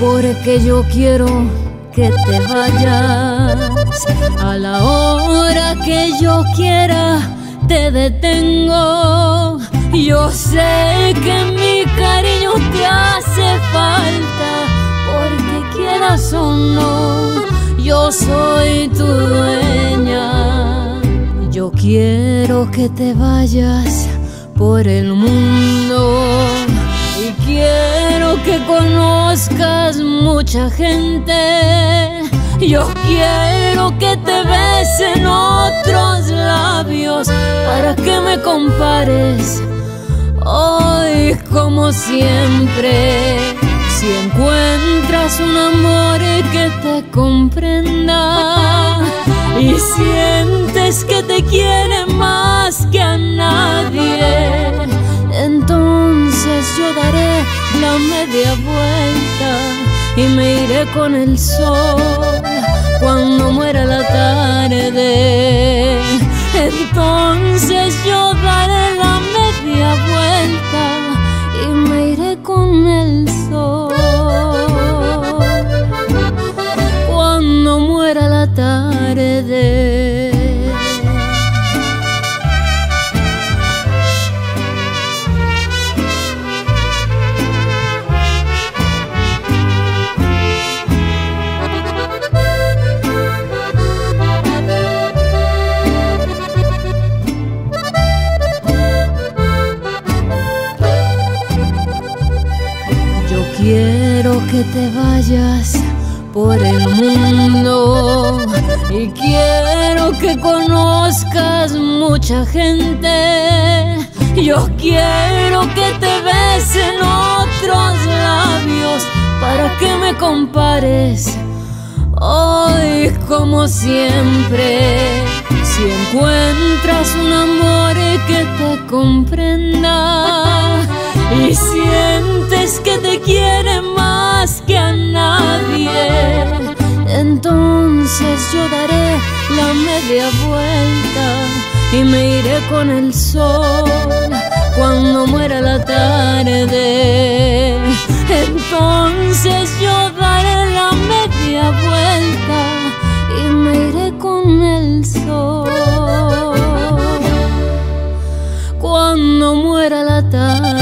porque yo quiero que te vayas. A la hora que yo quiera te detengo. Yo sé que mi cariño te hace falta, porque quieras o no, yo soy tu dueña. Yo quiero que te vayas por el mundo y quiero que conozcas mucha gente. Yo quiero que te besen otros labios para que me compares hoy como siempre. Si encuentras un amor que te comprenda y sientes que te quiere más que a nadie, entonces yo daré la media vuelta y me iré con el sol cuando muera la tarde. Entonces yo daré la media vuelta y me iré con el sol cuando muera la tarde. Quiero que te vayas por el mundo y quiero que conozcas mucha gente. Yo quiero que te besen otros labios para que me compares hoy como siempre. Si encuentras un amor que te comprenda y sientes que te quiere más que a nadie, entonces yo daré la media vuelta y me iré con el sol cuando muera la tarde. Entonces yo daré la media vuelta y me iré con el sol cuando muera la tarde.